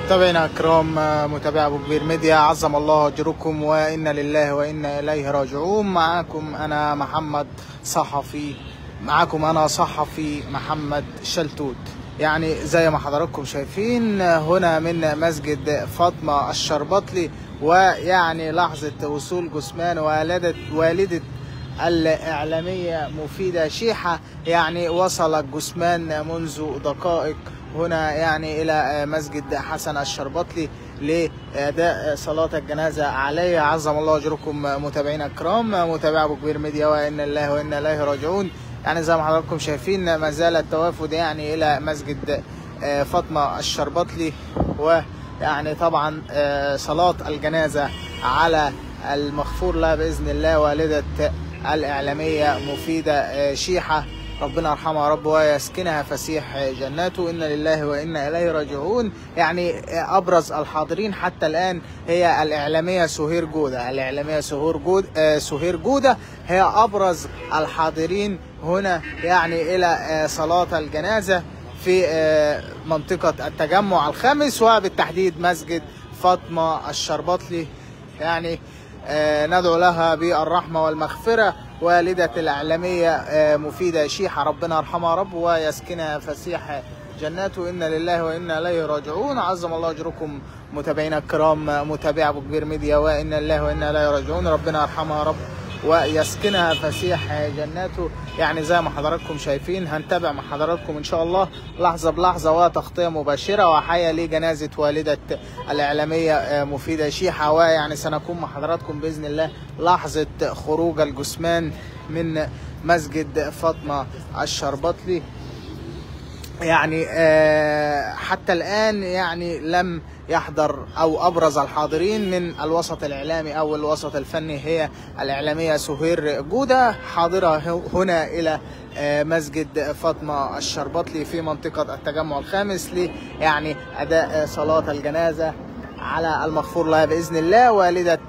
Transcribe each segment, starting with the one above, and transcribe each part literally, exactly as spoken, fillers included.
متابعينا الكرام، متابعي ابو كبير ميديا، عظم الله اجركم وانا لله وانا اليه راجعون. معاكم انا محمد صحفي معاكم انا صحفي محمد شلتوت. يعني زي ما حضراتكم شايفين هنا من مسجد فاطمه الشربطلي، ويعني لحظه وصول جثمان والده والده الاعلاميه مفيده شيحه. يعني وصل الجثمان منذ دقائق هنا يعني الى مسجد حسن الشربطلي لاداء صلاه الجنازه عليه. عظم الله اجركم متابعينا الكرام، متابعي ابو كبير ميديا، وانا لله وانا اليه راجعون. يعني زي ما حضراتكم شايفين ما زال التوافد يعني الى مسجد فاطمه الشربطلي، ويعني طبعا صلاه الجنازه على المغفور لها باذن الله والده الاعلاميه مفيده شيحه. ربنا يرحمها يا رب ويسكنها فسيح جناته، إنا لله وإنا إليه راجعون. يعني أبرز الحاضرين حتى الآن هي الإعلامية سهير جودة. الإعلامية سهير جودة سهير جودة هي أبرز الحاضرين هنا يعني إلى صلاة الجنازة في منطقة التجمع الخامس، وبالتحديد مسجد فاطمة الشربطلي. يعني ندعو لها بالرحمة والمغفرة والدة الإعلامية مفيدة شيحة، ربنا يرحمها رب ويسكنها فسيح جناته، إنا لله وإنا إليه راجعون. عظم الله أجركم متابعينا الكرام، متابعي أبو كبير ميديا، وإنا لله وإنا إليه راجعون. ربنا يرحمها رب ويسكنها فسيح جناته. يعني زي ما حضراتكم شايفين هنتابع مع حضراتكم ان شاء الله لحظه بلحظه وتغطيه مباشره وحيه لجنازه والده الاعلاميه مفيده شيحه، ويعني سنكون مع حضراتكم باذن الله لحظه خروج الجثمان من مسجد فاطمه الشربطلي. يعني حتى الآن يعني لم يحضر أو أبرز الحاضرين من الوسط الإعلامي أو الوسط الفني هي الإعلامية سهير جودة، حاضرة هنا إلى مسجد فاطمة الشربطلي في منطقة التجمع الخامس لي يعني أداء صلاة الجنازة على المغفور لها بإذن الله والدة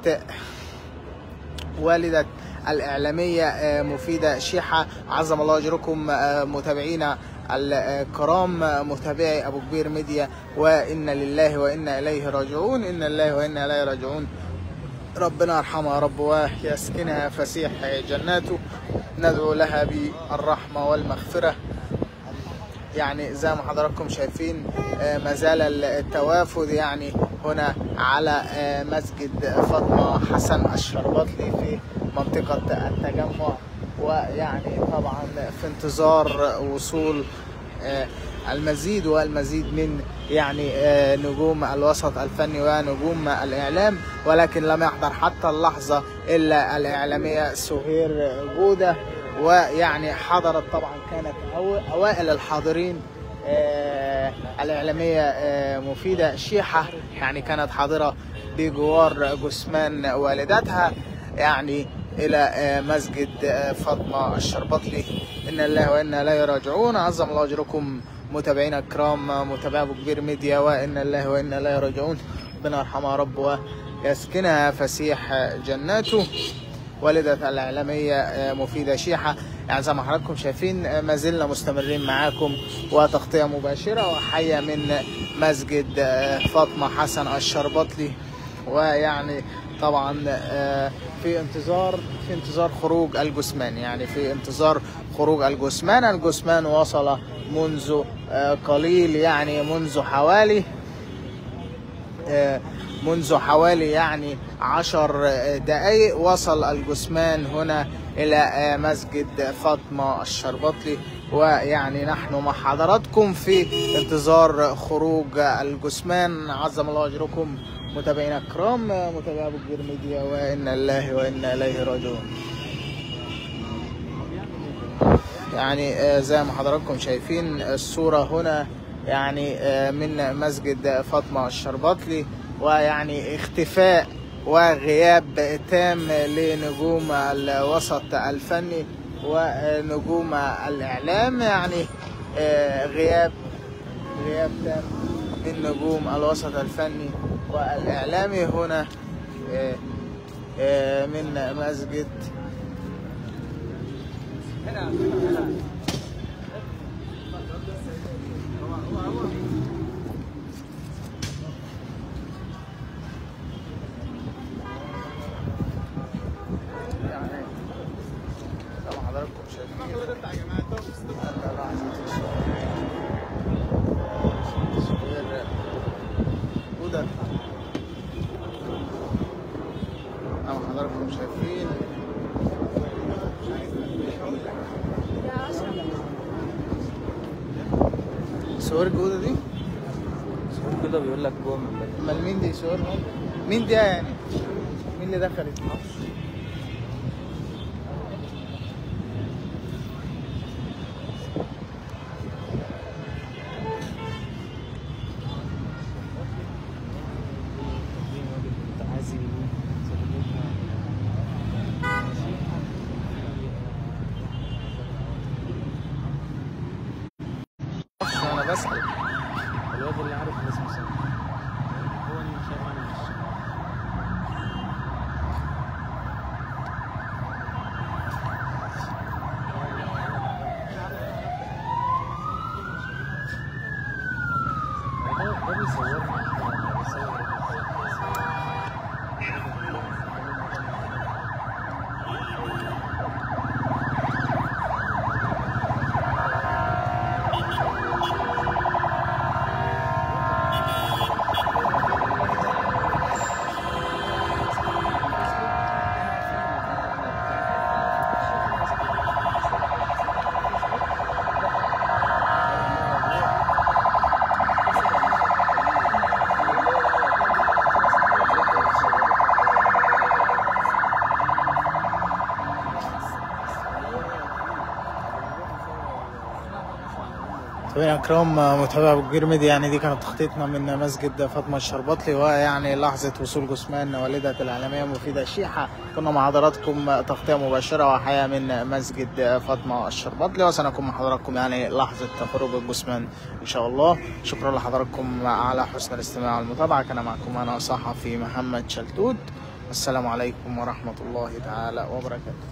والدة الإعلامية مفيدة شيحة. عظم الله أجركم متابعينا الكرام، متابعي أبو كبير ميديا، وإنا لله وإنا إليه راجعون. إنا لله وإنا إليه راجعون. ربنا يرحمها يا رب ويسكنها فسيح جناته، ندعو لها بالرحمة والمغفرة. يعني زي ما حضراتكم شايفين ما زال التوافد يعني هنا على مسجد فاطمة حسن الشربطلي في منطقة التجمع، ويعني طبعا في انتظار وصول المزيد والمزيد من يعني نجوم الوسط الفني ونجوم الإعلام، ولكن لم يحضر حتى اللحظة إلا الإعلامية سهير جودة. ويعني حضرت طبعا كانت أوائل الحاضرين الإعلامية مفيدة شيحة، يعني كانت حاضرة بجوار جثمان والدتها يعني إلى مسجد فاطمة الشربطلي. إنا لله وإنا إليه راجعون. عظم الله أجركم متابعينا الكرام، متابعي أبو كبير ميديا، وإنا لله وإنا إليه راجعون. ربنا يرحمها رب ويسكنها فسيح جناته والدة الإعلامية مفيدة شيحة. يعني زي ما حضراتكم شايفين ما زلنا مستمرين معاكم وتغطية مباشرة وحية من مسجد فاطمة حسن الشربطلي، ويعني طبعا في انتظار في انتظار خروج الجثمان. يعني في انتظار خروج الجثمان. الجثمان وصل منذ قليل، يعني منذ حوالي منذ حوالي يعني عشر دقائق وصل الجثمان هنا إلى مسجد فاطمة الشربطلي، ويعني نحن مع حضراتكم في انتظار خروج الجثمان. عظم الله أجركم متابعينا الكرام، متابعي أبو كبير ميديا، وإنا لله وإنا إليه راجعون. يعني زي ما حضراتكم شايفين الصورة هنا يعني من مسجد فاطمة الشربطلي، ويعني اختفاء وغياب تام لنجوم الوسط الفني ونجوم الإعلام. يعني غياب غياب تام من نجوم الوسط الفني والإعلامي هنا من مسجد وده أما حضراتكم شايفين صور جودة دي؟ صور كده بيقول لك جوه من امال مين دي صور؟ مين دي يعني؟ مين اللي دخلت؟ انا بسأل الواد اللي عارف اسمه سامي هو اللي شايف انا مش ده بيصورني بيصور طبعا اكرام متابع ابو كبير ميديا. يعني دي كانت تخطيطنا من مسجد فاطمه الشرباطلي، ويعني لحظه وصول جثمان والده الاعلاميه مفيده شيحه. كنا مع حضراتكم تغطيه مباشره وحياه من مسجد فاطمه الشرباطلي، وسنكون مع حضراتكم يعني لحظه خروج الجثمان ان شاء الله. شكرا لحضراتكم على حسن الاستماع والمتابعه. كان معكم انا صحفي محمد شلتوت. السلام عليكم ورحمه الله تعالى وبركاته.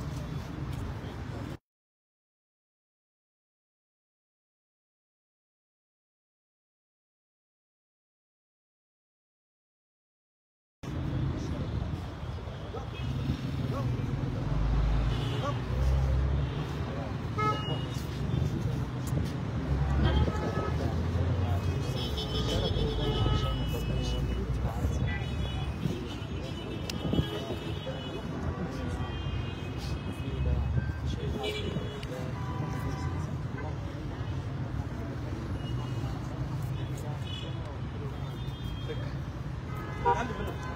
Thank you.